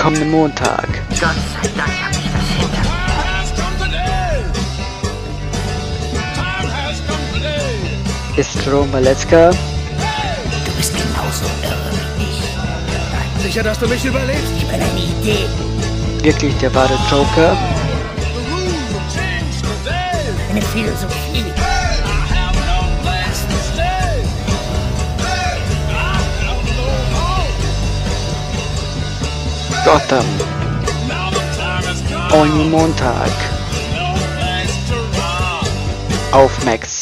kommenden Montag. Gott sei Dank habe ich das hinter mir. Ist Rom Valetzka Du bist genauso irre wie ich. Sicher, dass du mich überlebst? Ich bin eine Idee. wirklich der wahre Joker? Eine Philosophie. Gotham. Only Montag. Auf Max.